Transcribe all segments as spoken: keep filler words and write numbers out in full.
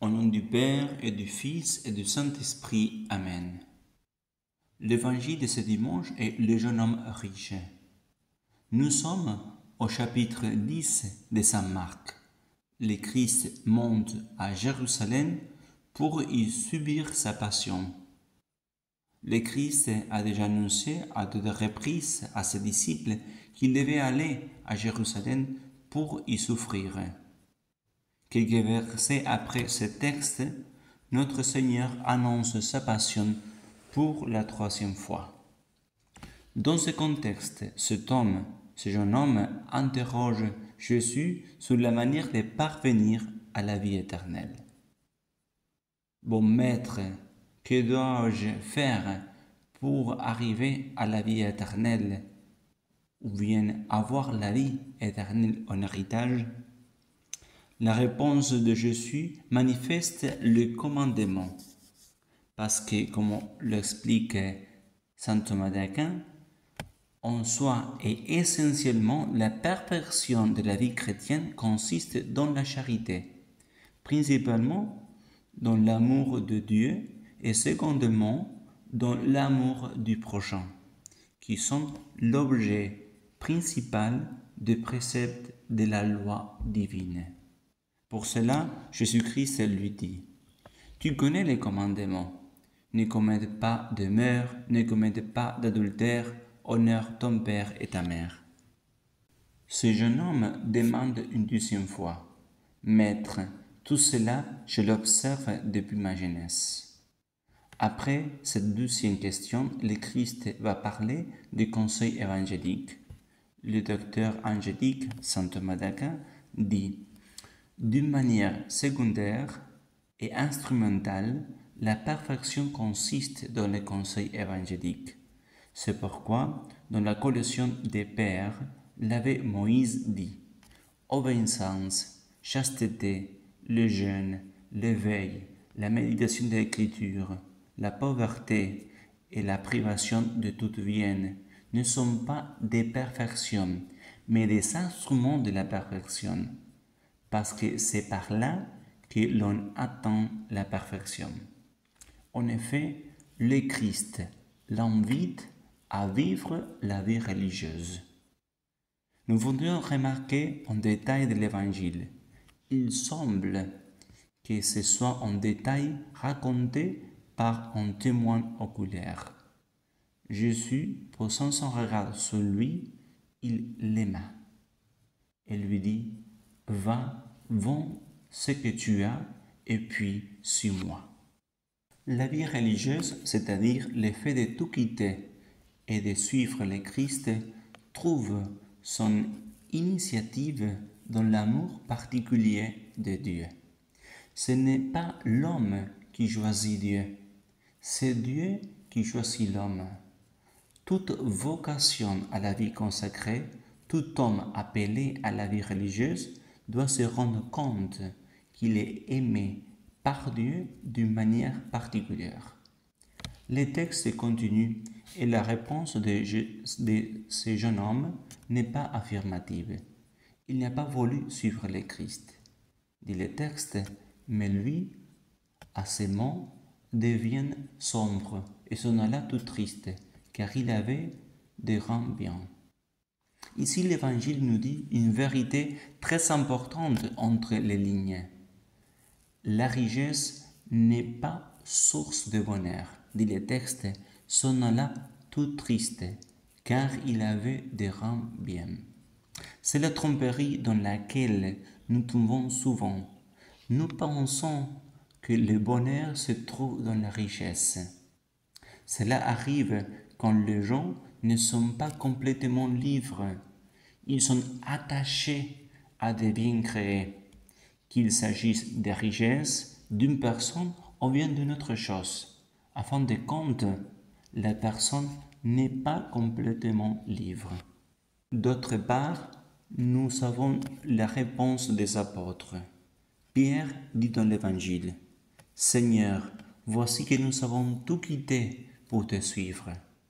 Au nom du Père et du Fils et du Saint-Esprit. Amen. L'évangile de ce dimanche est le jeune homme riche. Nous sommes au chapitre dix de Saint Marc. Le Christ monte à Jérusalem pour y subir sa passion. Le Christ a déjà annoncé à deux reprises à ses disciples qu'il devait aller à Jérusalem pour y souffrir. Quelques versets après ce texte, notre Seigneur annonce sa passion pour la troisième fois. Dans ce contexte, cet homme, ce jeune homme, interroge Jésus sur la manière de parvenir à la vie éternelle. Bon maître, que dois-je faire pour arriver à la vie éternelle ou bien avoir la vie éternelle en héritage? La réponse de Jésus manifeste le commandement, parce que, comme l'explique saint Thomas d'Aquin, en soi et essentiellement la perfection de la vie chrétienne consiste dans la charité, principalement dans l'amour de Dieu et secondement dans l'amour du prochain, qui sont l'objet principal des préceptes de la loi divine. Pour cela, Jésus-Christ lui dit, « Tu connais les commandements. Ne commette pas de meurtre, ne commette pas d'adultère, honore ton père et ta mère. » Ce jeune homme demande une deuxième fois, « Maître, tout cela, je l'observe depuis ma jeunesse. » Après cette deuxième question, le Christ va parler du conseil évangélique. Le docteur angélique, saint Thomas d'Aquin, dit, d'une manière secondaire et instrumentale, la perfection consiste dans le conseil évangélique. C'est pourquoi, dans la collection des pères, l'abbé Moïse dit « Obéissance, chasteté, le jeûne, l'éveil, la méditation de l'écriture, la pauvreté et la privation de toute vienne ne sont pas des perfections, mais des instruments de la perfection. » Parce que c'est par là que l'on atteint la perfection. En effet, le Christ l'invite à vivre la vie religieuse. Nous voudrions remarquer en détail de l'Évangile. Il semble que ce soit en détail raconté par un témoin oculaire. Jésus, posant son regard sur lui, il l'aima et lui dit « Va, vends ce que tu as, et puis suis-moi. » La vie religieuse, c'est-à-dire le fait de tout quitter et de suivre le Christ, trouve son initiative dans l'amour particulier de Dieu. Ce n'est pas l'homme qui choisit Dieu, c'est Dieu qui choisit l'homme. Toute vocation à la vie consacrée, tout homme appelé à la vie religieuse doit se rendre compte qu'il est aimé par Dieu d'une manière particulière. Le texte continue et la réponse de, de ce jeune homme n'est pas affirmative. Il n'a pas voulu suivre le Christ, dit le texte, mais lui, à ces mots, devient sombre et s'en alla tout triste, car il avait des grands biens. Ici, l'Évangile nous dit une vérité très importante entre les lignes. La richesse n'est pas source de bonheur, dit le texte, s'en alla tout triste, car il avait des grands biens. C'est la tromperie dans laquelle nous tombons souvent. Nous pensons que le bonheur se trouve dans la richesse. Cela arrive quand les gens ne sont pas complètement libres. Ils sont attachés à des biens créés, qu'il s'agisse des richesses, d'une personne ou bien d'une autre chose. À fin de compte, la personne n'est pas complètement libre. D'autre part, nous avons la réponse des apôtres. Pierre dit dans l'Évangile, « Seigneur, voici que nous avons tout quitté pour te suivre. »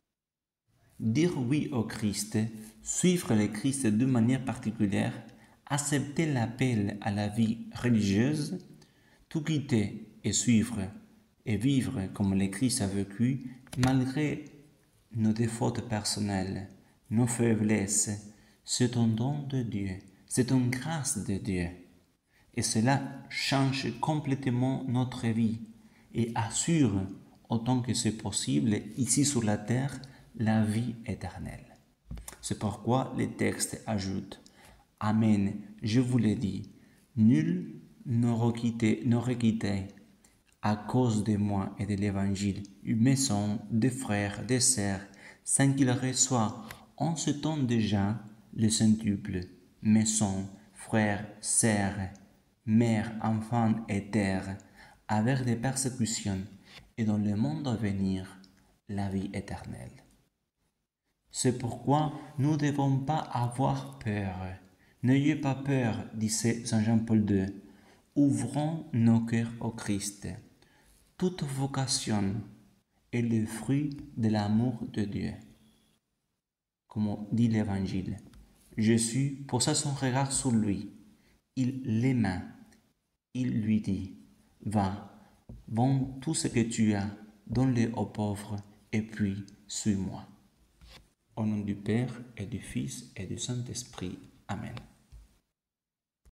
Dire oui au Christ, suivre le Christ d'une manière particulière, accepter l'appel à la vie religieuse, tout quitter et suivre et vivre comme le Christ a vécu, malgré nos défauts personnels, nos faiblesses, c'est un don de Dieu, c'est une grâce de Dieu. Et cela change complètement notre vie et assure, autant que c'est possible, ici sur la terre, la vie éternelle. C'est pourquoi le texte ajoute « Amen, je vous l'ai dit, nul n'aurait quitté, n'aurait quitté à cause de moi et de l'Évangile une maison, des frères, des sœurs, sans qu'il reçoive en ce temps déjà le centuple, maison, frères, sœurs, mères, enfants et terres, avec des persécutions, et dans le monde à venir, la vie éternelle. » C'est pourquoi nous ne devons pas avoir peur. N'ayez pas peur, disait Saint Jean-Paul deux. Ouvrons nos cœurs au Christ. Toute vocation est le fruit de l'amour de Dieu. Comme dit l'Évangile, Jésus posa son regard sur lui. Il l'aima. Il lui dit, « Va, vends tout ce que tu as, donne-le aux pauvres, et puis suis-moi. » Au nom du Père et du Fils et du Saint-Esprit. Amen.